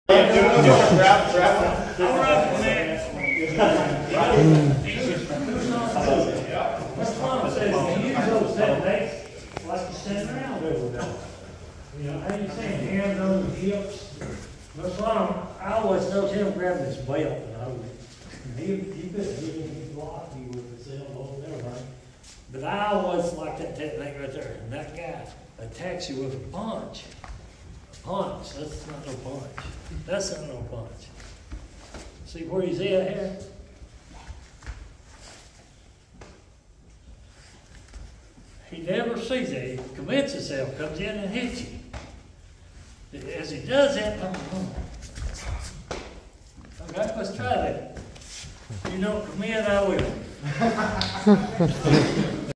What's Mama says, you use those techniques like you're standing around over there. You know, how you saying, hands on the hips? What's Mama, I always noticed him grabbing his belt and I would, he could block you with his elbow and everything. But I always like that technique right there. And that guy attacks you with a punch. Punch, that's not no punch. That's not no punch. See where he's at here? He never sees it. He commits himself, comes in and hits you. As he does that, okay, let's try that. If you don't commit, I will.